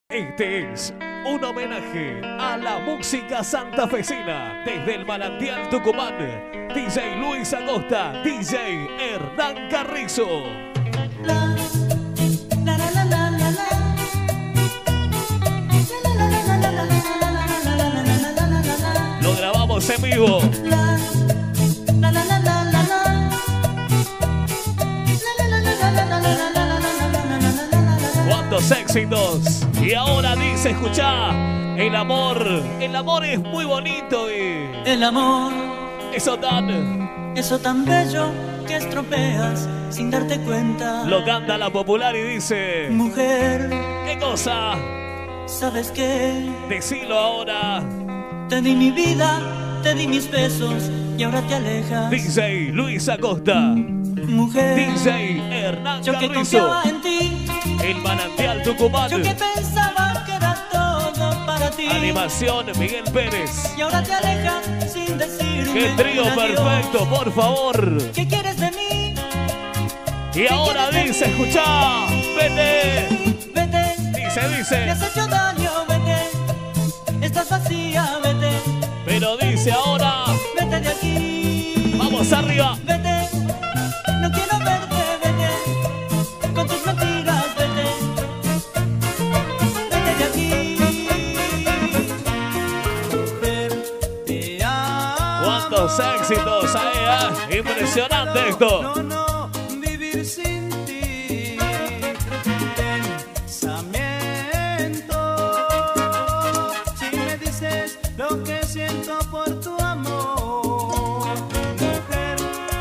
Este es un homenaje a la música santafesina desde el Manantial Tucumán. DJ Luis Acosta, DJ Hernán Carrizo. Lo grabamos en vivo. ¡Cuántos éxitos! Y ahora dice, escuchá, el amor es muy bonito y... El amor, eso tan bello que estropeas sin darte cuenta. Lo canta la popular y dice... Mujer, ¿qué cosa? ¿sabes qué? Decilo ahora. Te di mi vida, te di mis besos y ahora te alejas. DJ Luis Acosta. Mujer, DJ Hernán yo que Carrizo. confiaba en ti. El Manantial Tucumán. Yo que pensaba que era todo para ti. Animación Miguel Pérez. Y ahora te alejas sin decirme. ¡Qué trío un adiós. perfecto, por favor! ¿Qué quieres de mí? Y ahora dice, escuchá, vete. Vete. Dice. Me has hecho daño, vete. Estás vacía, vete. Pero dice ahora, Vete de aquí. vamos arriba. Vete. No quiero verte, vete. Con tus mentiras, vete. Vete de aquí. Mujer, te amo. ¡Cuántos éxitos ahí, Impresionante esto. No, vivir sin ti. Pensamiento. Si me dices lo que siento por tu amor. Mujer,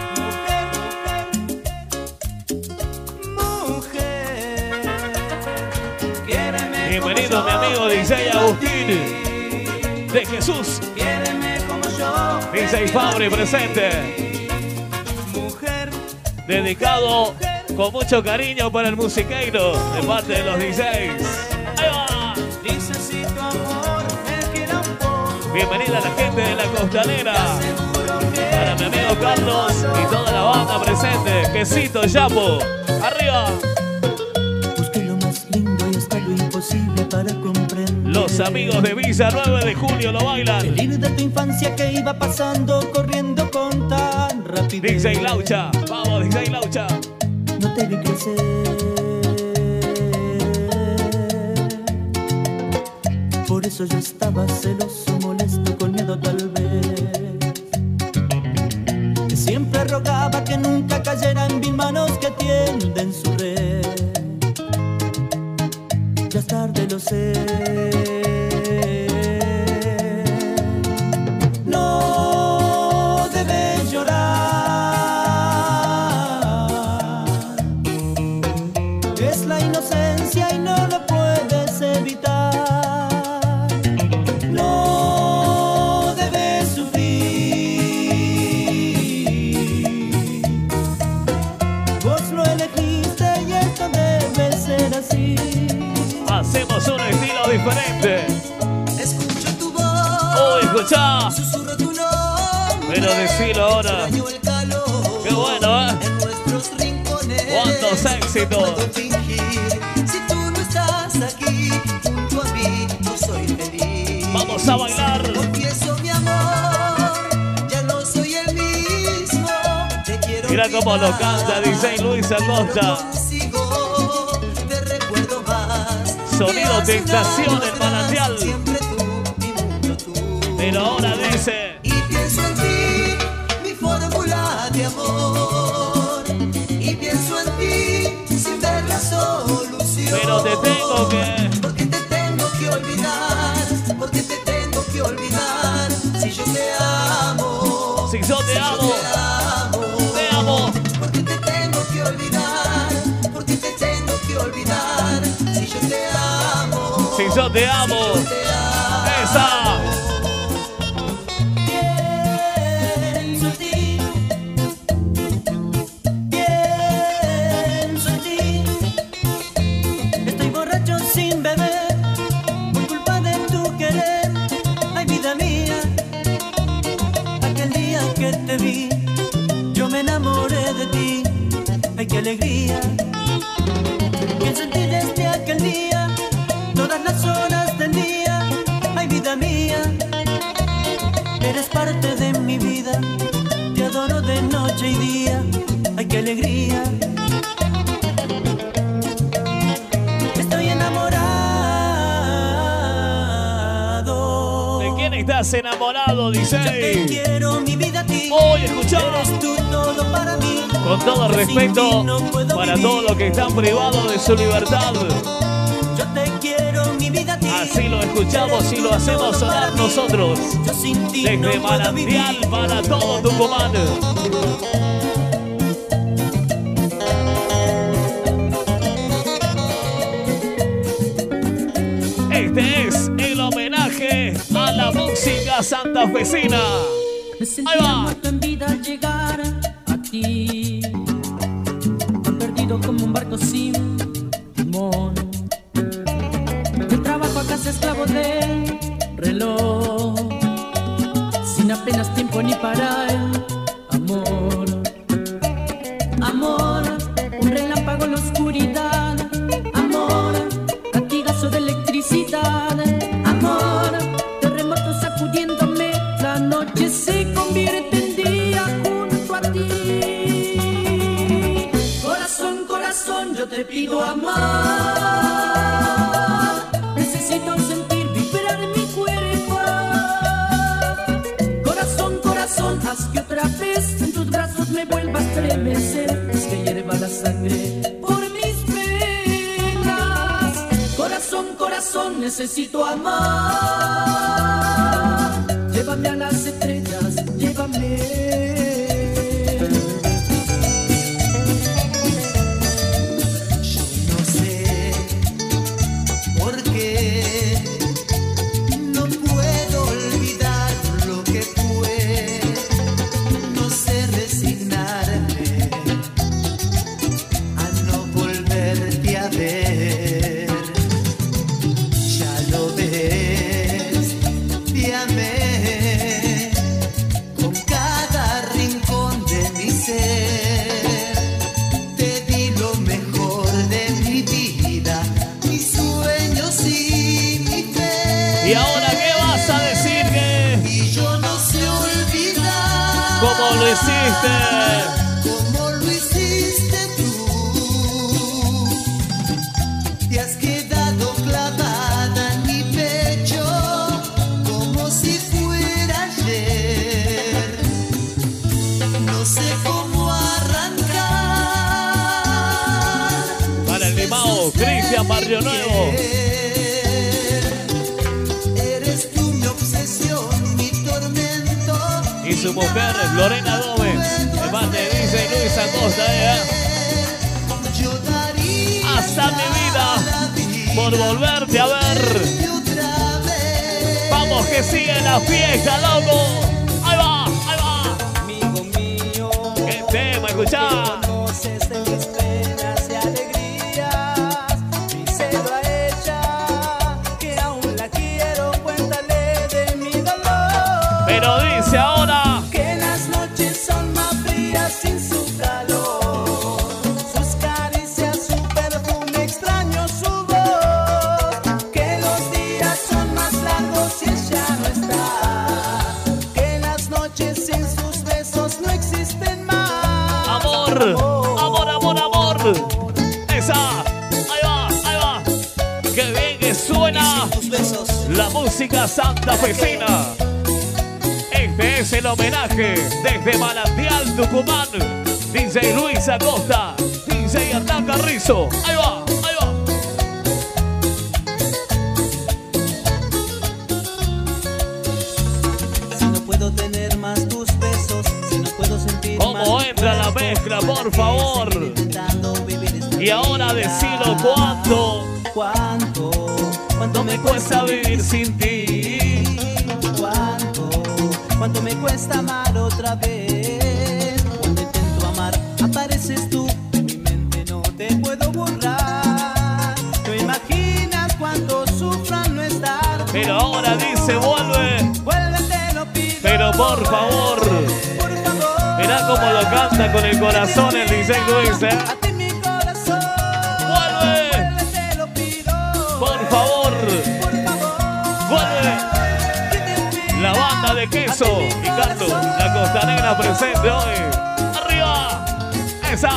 quiéreme. Bienvenido mi amigo DJ Agustín de Jesús. Quiéreme como yo. DJ Fabri presente. Mujer, Dedicado con mucho cariño para el musiqueiro de parte de los DJs. ¡Ahí va! necesito amor, me quiera un poco. Bienvenida a la gente de la Costanera. Seguro que Para mi amigo Carlos y toda la banda presente. Quesito, Yapo. ¡Arriba! busqué lo más lindo y hasta lo imposible para comprender. Los amigos de Villa 9 de Julio lo El bailan. hilo de tu infancia que iba pasando, corriendo con tan rapidez. DJ Laucha. Vamos, DJ Laucha. No te vi crecer. Por eso yo estaba celoso, molesto, con miedo tal vez. Que siempre rogaba que nunca cayera en mil manos que tienden su red. Ya es tarde, lo sé. No debes llorar. Es la inocencia y no lo puedes evitar. No debes sufrir. Vos lo elegiste y esto debe ser así. Hacemos un estilo diferente. Escucho tu voz, ¡Oh, escuchá! susurro tu nombre. Pero decilo ahora. Extraño el calor ¡Qué bueno, en nuestros rincones. ¡Cuántos éxitos! Puedo fingir, si tú no estás aquí, junto a mí, no soy feliz. ¡Vamos a bailar! Confieso mi amor, ya no soy el mismo. Te quiero Mira cómo lo olvidar, canta DJ Luis Acosta. pero consigo, te recuerdo más. Sonido Que Tentación, hace el años Manantial. atrás, siempre tú, mi mundo tú. Pero ahora dice... Y pienso en ti, mi fórmula de amor. Y pienso en ti, sin ver la solución. Pero te tengo que... Porque te tengo que olvidar. Porque te tengo que olvidar. Si yo te amo. Si yo te amo, te amo. Porque te tengo que olvidar. Porque te tengo que olvidar. Si yo te amo. Si yo te amo. Esa. Pienso en ti. Pienso en ti. Estoy borracho sin beber por culpa de tu querer. Ay, vida mía, aquel día que te vi, yo me enamoré de ti. Ay, qué alegría. Pienso en ti desde aquel día. Todas las las horas del día. Ay, vida mía, eres parte de mi vida. Te adoro de noche y día. Ay, qué alegría. Estoy enamorado. ¿De quién estás enamorado, Yo te DJ? quiero, mi vida, a ti. Hoy escuchá. Eres tú todo para mí. Con todo Sin respeto ti no puedo para vivir. todos los que están privados de su libertad. Yo te quiero, mi vida, a ti. Así lo escuchamos y lo hacemos sonar nosotros. Yo sin ti Desde no puedo Manantial vivir. para todo Tucumán. Este es el homenaje a la música santafesina. Me sentía Ahí va. muerto en vida al llegar a ti, tan perdido como un barco sin timón. Del trabajo a casa esclavo del reloj, sin apenas tiempo ni para el amor. Amor, un relámpago en la oscuridad. Amor, latigazo de electricidad. Amor, terremoto sacudiéndome. La noche se convierte en día junto a ti. Corazón, corazón, yo te pido amar. Necesito sentir vibrar mi cuerpo. Corazón, corazón, haz que otra vez en tus brazos me vuelva a estremecer. Es que hierva la sangre por mis venas. Corazón, corazón, necesito amar. Llévame a las estrellas, llévame. Yo no sé por qué no puedo olvidar lo que fue. No sé resignarme a no volverte a ver. Ya lo ves, te amé con cada rincón de mi ser. Te di lo mejor de mi vida, mis sueños y mi fe. ¿Y ahora qué vas a decir? Y yo no sé olvidar ¿Cómo lo hiciste? como lo hiciste tú. Te has quedado clavada en mi pecho como si fuera ayer. No sé cómo arrancar. Para el limao, Cristian Barrio Nuevo. Eres tú mi obsesión, mi tormento. Y su mujer, Lorena Gómez. El más de dice Luis Acosta, Yo daría hasta mi vida la vida por volverte a ver. y otra vez. Vamos que sigue la fiesta, loco. Ahí va, ahí va. Amigo mío, ¿Qué tema, escuchá? conoces de mis penas y alegrías. Díselo a ella que aún la quiero. Cuéntale de mi dolor. Pero dice ahora. Que las noches son más frías sin su calor. Sus caricias, su perfume, extraño su voz. Que los días son más largos y ella no está. Que las noches sin sus besos no existen más. Amor, amor, amor, amor. Esa, ahí va, ahí va. Qué bien que suena Tus besos. la música santafesina. Este es el homenaje desde Manantial Tucumán. DJ Luis Acosta, DJ Hernán Carrizo. Ahí va, ahí va. Si no puedo tener más tus besos, si no puedo sentir ¿Cómo más tu entra la cuerpo, mezcla, por favor? seguiré intentando vivir esta Y ahora vida. decilo cuánto ¿Cuánto me cuesta vivir sin ti. ¿Cuánto me cuesta amar otra vez? Cuando intento amar, apareces tú. De mi mente no te puedo borrar. ¿Te imaginas cuánto sufran no estar? Pero ahora dice vuelve. Vuelve, te lo pido. Pero por favor. Por favor. Mirá cómo lo canta con el corazón el DJ Luis, ¿eh? A ti mi corazón. Vuelve. Vuelve, te lo pido. Por favor. de queso. Ricardo, la costanera presente hoy. ¡Arriba! ¡Esa!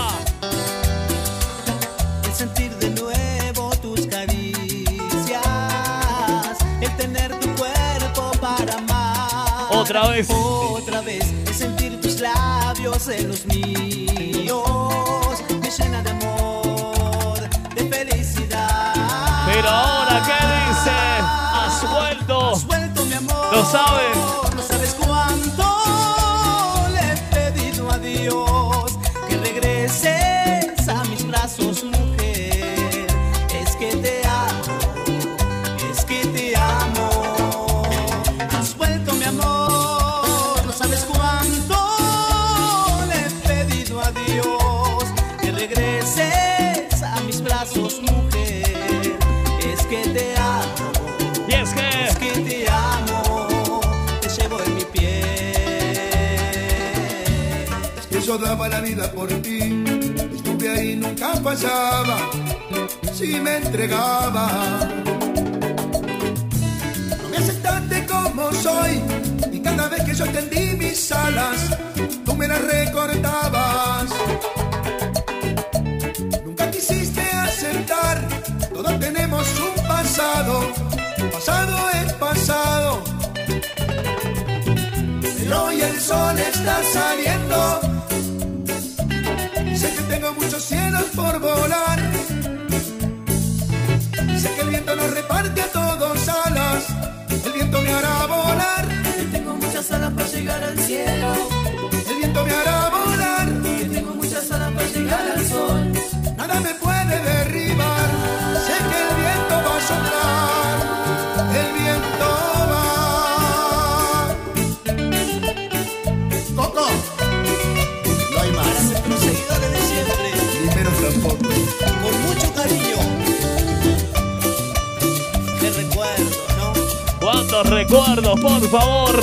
El sentir de nuevo tus caricias, el tener tu cuerpo para amar. Otra vez. Otra vez, el sentir tus labios en los míos, me llena de amor, de felicidad. Pero ahora, ¿qué dice? Has vuelto. Has vuelto, mi amor. ¿Lo sabes? No sabes cuánto le he pedido a Dios que regreses a mis brazos, mujer. Es que te amo, es que te amo. Has vuelto, mi amor. No sabes cuánto le he pedido a Dios que regreses a mis brazos, mujer. Es que te amo. Y es que te amo, te llevo en mi piel. Es que yo daba la vida por ti, estuve ahí, nunca fallaba, si me entregaba. No me aceptaste como soy, y cada vez que yo tendí mis alas, tú me las recortabas. Nunca quisiste aceptar, todos tenemos un pasado. Pasado es pasado, pero hoy el sol está saliendo. Sé que tengo muchos cielos por volar. Sé que el viento nos reparte a todos alas. El viento me hará volar. Que tengo muchas alas para llegar al cielo. El viento me hará volar. Que tengo muchas alas para llegar al sol. Nada me puede derribar. Sé que el viento va a soplar. El viento va. Coco, no hay Para más. nuestros seguidores de siempre, Primero tampoco. con mucho cariño, te recuerdo, ¿no? ¿cuántos recuerdos, por favor?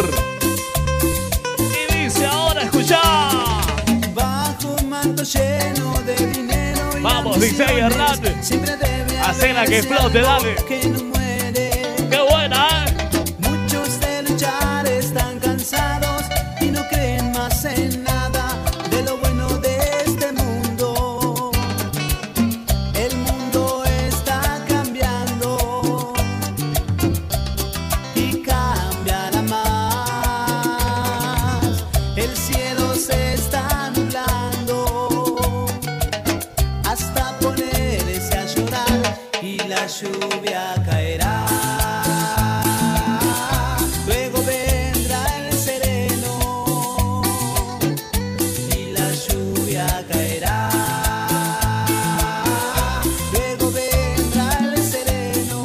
Y dice ahora, escuchá. Bajo un manto lleno de dinero y Vamos, dice ambiciones, Hernández. siempre debe Hacela haber que ese explote, amor dale. que no muere. ¡Qué buena, eh! Muchos de luchar están cansados y no creen más en nada de lo bueno de este mundo. El mundo está cambiando y cambiará más. El cielo se está nublando hasta ponerse a llorar y la lluvia caerá. Luego vendrá el sereno y la lluvia caerá. Luego vendrá el sereno.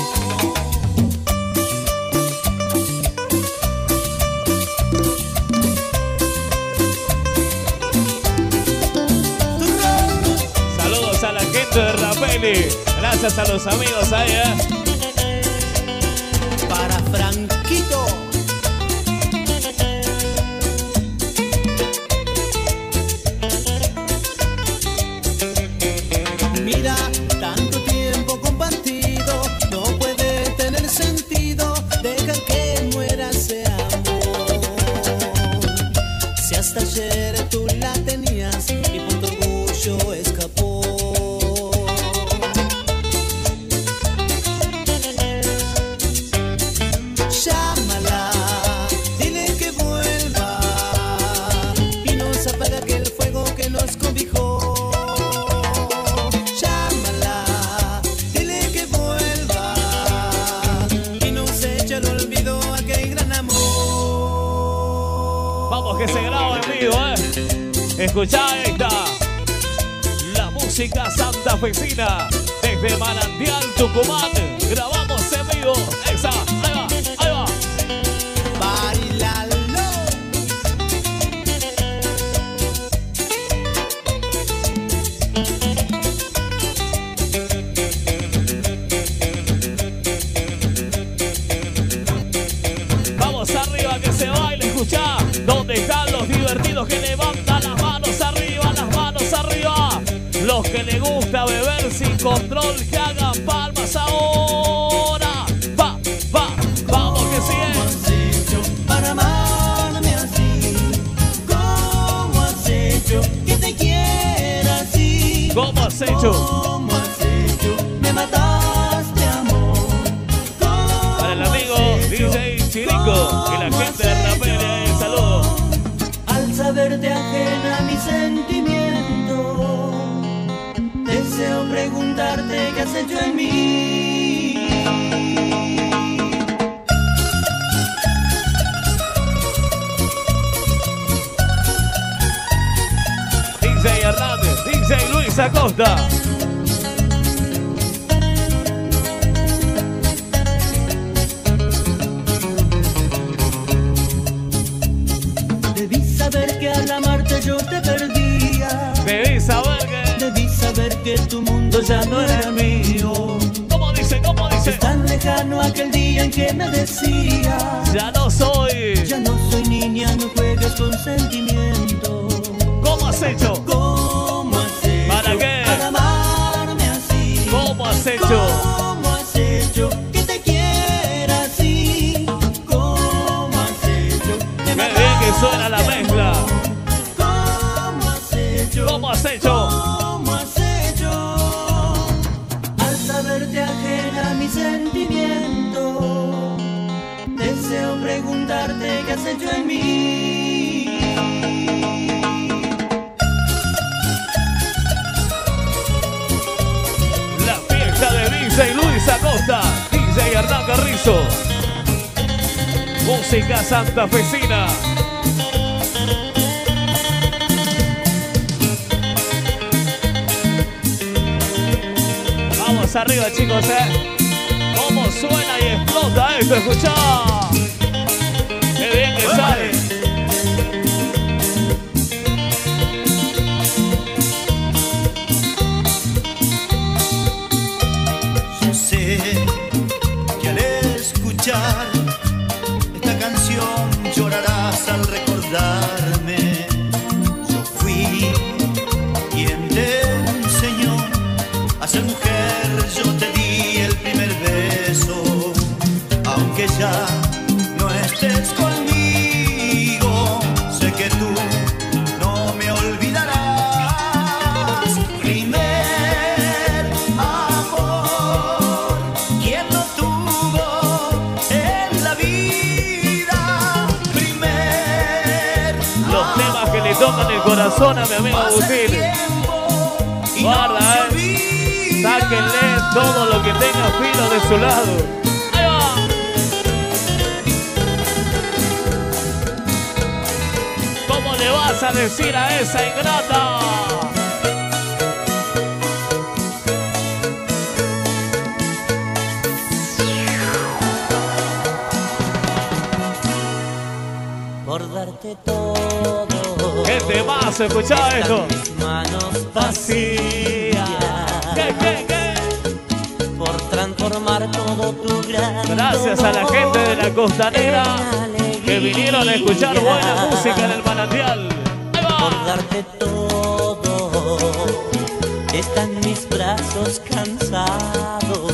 Saludos a la gente de Rapelli. Gracias a los amigos ahí, eh. Para Franquito. Mira, tanto tiempo compartido no puede tener sentido. Deja que muera ese amor. Si hasta ayer tú la tenías y por tu orgullo escapó. Llámala, dile que vuelva y no se apaga aquel fuego que nos cobijó. Llámala, dile que vuelva y no se eche al olvido aquel gran amor. Vamos que se graba en vivo, eh. Escuchá, ahí está. La música santafesina desde Manantial, Tucumán. Grabamos en vivo. Esa, ahí va, ahí va. Bailalo. Vamos arriba que se baile, escuchá. ¿Dónde están los divertidos que levantan las manos arriba, las manos arriba? Los que les gusta beber sin control, que hagan palmas ahora. Va, va, vamos que sigue. Para amar ¿Cómo has hecho? ¿Cómo has hecho? Me mataste, amor. ¿Cómo Para el amigo has hecho? DJ Chirico y la gente de Rapere, saludos. Al saberte ajena a mi sentimiento, deseo preguntarte qué has hecho en mí. DJ Hernández, DJ Luis Acosta. Debí saber que al amarte yo te perdía. Debí saber que... Debí saber que tu mundo ya no era mío. ¿Cómo dice? ¿Cómo dice? Es tan lejano aquel día en que me decías: Ya no soy. ya no soy niña, no juegues con sentimiento. ¿Cómo has hecho? ¿Cómo has hecho ¿Para qué? para amarme así? ¿Cómo has hecho? ¿Cómo has hecho que te quiera así? ¿Cómo has hecho que Qué me bien que suena la mezcla. ¿Cómo has hecho? ¿Cómo has hecho? ¿Cómo has hecho? Al saberte ajena a mi sentimiento, deseo preguntarte qué has hecho en mí. La fiesta de DJ Luis Acosta, DJ Hernán Carrizo. Música santafesina. Vamos arriba, chicos, Cómo suena y explota esto, escuchá. Qué bien que sale. Yo sé que al escuchar esta canción llorarás al recordarme. Yo fui quien te enseñó a ser mujer, yo te di el primer beso. Aunque ya no estés conmigo, sé que tú no me olvidarás. Primer amor, quien no tuvo en la vida. Primer Los temas que le tocan el corazón a mi amigo Agustín. Guarda, sáquenle todo lo que tenga filo de su lado. Ahí va. ¿Cómo le vas a decir a esa ingrata? Por darte todo. ¿Qué te vas a escuchar esto? Mis manos Vacía. ¿Qué? por transformar todo tu gran Gracias a la gente de la Costanera en que vinieron a escuchar buena música en el manantial. Ahí por va. darte todo. Están mis brazos cansados.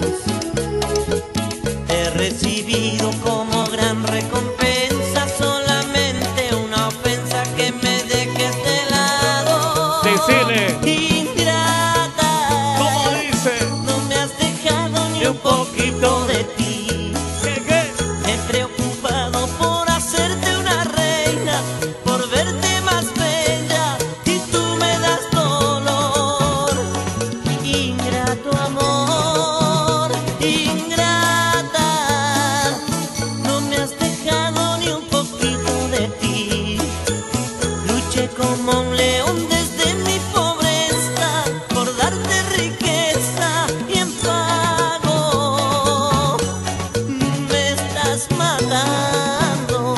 He recibido como gran recompensa solamente una ofensa, que me dejes de lado. Decirle, Ingrata, ¿cómo dice? no me has dejado ni un poquito de ti. ¿Qué? Me he preocupado por hacerte una reina, por verte más bella, y tú me das dolor. Ingrato amor, ingrata, no me has dejado ni un poquito de ti. Luché como un león desde mi pobreza por darte riqueza, y en pago me estás matando.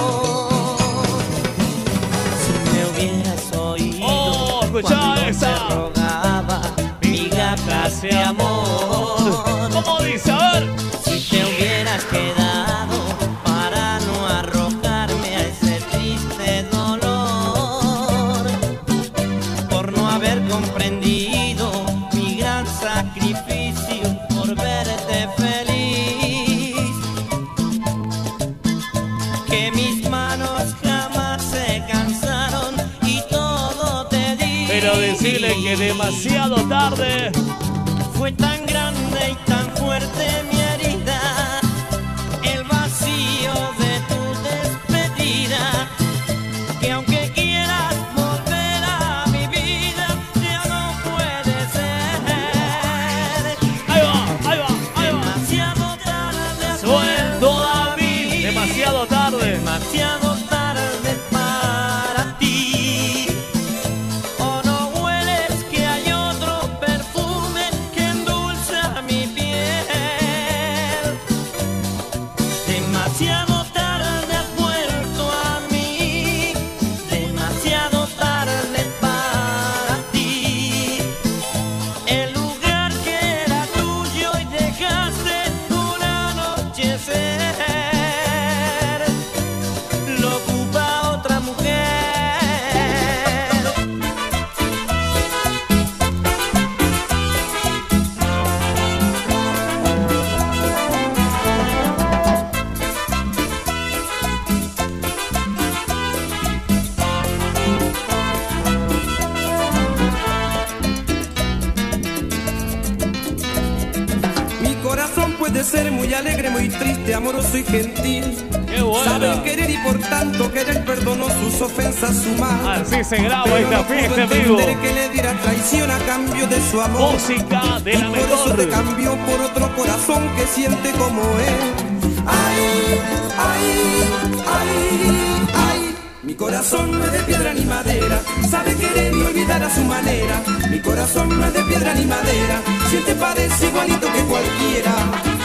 Si me hubieras oído escuchá cuando esa. te rogaba mi gata de amor. ¿Cómo dice? A ver. Si te hubieras quedado para no arrojarme a ese triste dolor, por no haber comprendido mi gran sacrificio por verte feliz, que mis manos jamás se cansaron y todo te di. Pero decirle Que demasiado tarde. Fue tan grande y tan fuerte mi herida, el vacío de tu despedida, que aunque quieras volver a mi vida, ya no puede ser. Ahí va, ahí va, ahí va. Demasiado tarde has Suelto vuelto a mí. Demasiado tarde. demasiado tarde para ti. O no hueles que hay otro perfume que endulza mi piel. Demasiado tarde has vuelto a mí, demasiado tarde para ti. El lugar que era tuyo y dejaste un anochecer lo ocupa otra mujer. Mi corazón puede ser muy alegre, muy triste, amoroso y gentil. Qué buena. Sabe querer y por tanto querer perdonó sus ofensas, su mal. Así se graba Pero esta no pudo fiesta en vivo. entender que le diera traición a cambio de su amor. Música de Y la por eso te mejor. cambió por otro corazón que siente como él. Ay, ay, ay, ay. Mi corazón no es de piedra ni madera, sabe querer y olvidar a su manera. Mi corazón no es de piedra ni madera, siente, padece igualito que cualquiera.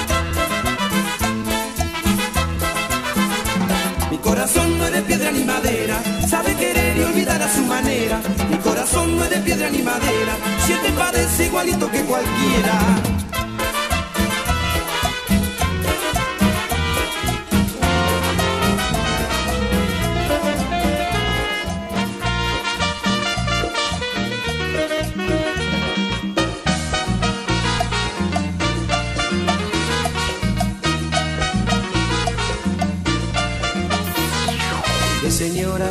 Mi corazón no es de piedra ni madera, sabe querer y olvidar a su manera. Mi corazón no es de piedra ni madera, siente, padece igualito que cualquiera. Señora,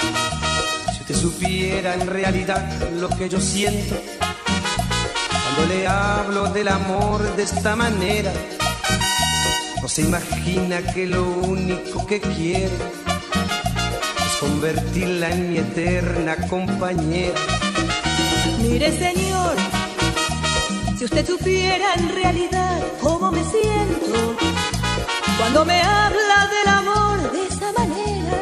si usted supiera en realidad lo que yo siento cuando le hablo del amor de esta manera, no se imagina que lo único que quiero es convertirla en mi eterna compañera. Mire, señor, si usted supiera en realidad cómo me siento cuando me habla del amor de esa manera,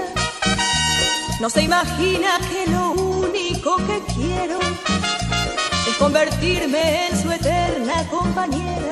no se imagina que lo único que quiero es convertirme en su eterna compañera.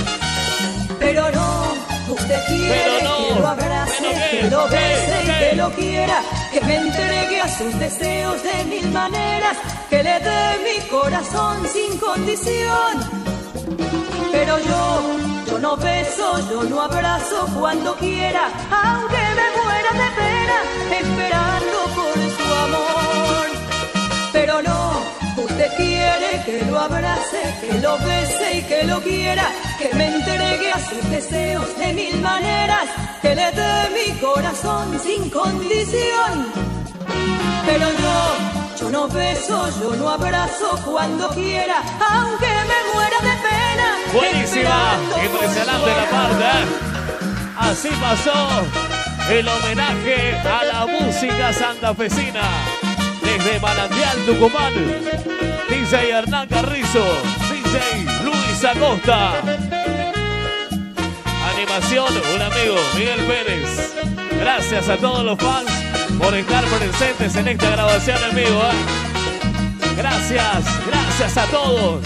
Pero no, usted quiere que lo abrace, que lo bese y que lo quiera, que me entregue a sus deseos de mil maneras, que le dé mi corazón sin condición. Pero yo no beso, yo no abrazo cuando quiera, aunque me muera de pena, esperando por su amor. Pero no, usted quiere que lo abrace, que lo bese y que lo quiera, que me entregue a sus deseos de mil maneras, que le dé mi corazón sin condición. Pero yo no beso, yo no abrazo cuando quiera, aunque me muera de pena. Buenísima, impresionante la parte, ¿eh? Así pasó el homenaje a la música santafesina desde Manantial, Tucumán. DJ Hernán Carrizo, DJ Luis Acosta. Animación, un amigo, Miguel Pérez. Gracias a todos los fans por estar presentes en esta grabación en vivo, ¿eh? Gracias, gracias a todos.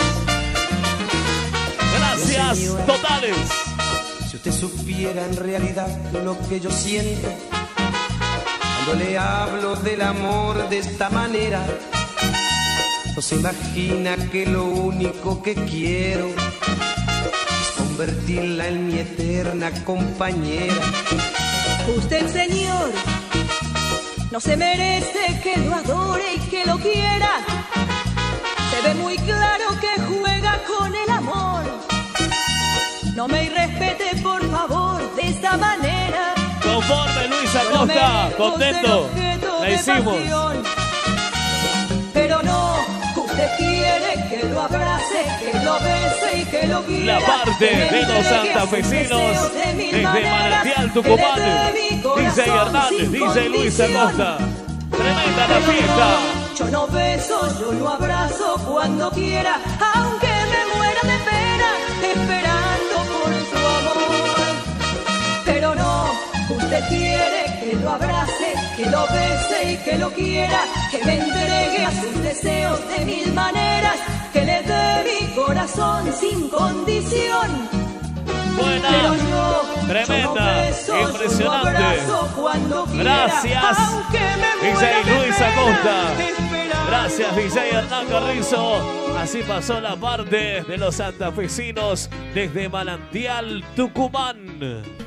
Gracias totales. Si usted supiera en realidad lo que yo siento cuando le hablo del amor de esta manera, no se imagina que lo único que quiero es convertirla en mi eterna compañera. Usted, señor, no se merece que lo adore y que lo quiera. Se ve muy claro que juega con el amor. No me irrespete, por favor, de esta manera. Conforme Luis Acosta, contento, la hicimos. Pero no, Usted quiere que lo abrace, que lo bese y que lo quiera. La parte de los santafesinos desde Manantial Tucumán. DJ Hernández, DJ Luis Acosta. Tremenda la fiesta. Yo lo beso, yo lo abrazo cuando quiera, aunque me muera de pena, esperando por su amor. Pero no, usted quiere que lo abrace, que lo bese y que lo quiera, que me entregue a sus deseos de mil maneras, que le dé mi corazón sin condición. Buena, pero yo, tremenda, yo lo beso, impresionante. yo lo abrazo cuando quiera, Gracias, aunque me DJ muera de Luis pena, Acosta. esperando Gracias, DJ Hernán por Carrizo. Así pasó la parte de los santafesinos desde Manantial Tucumán.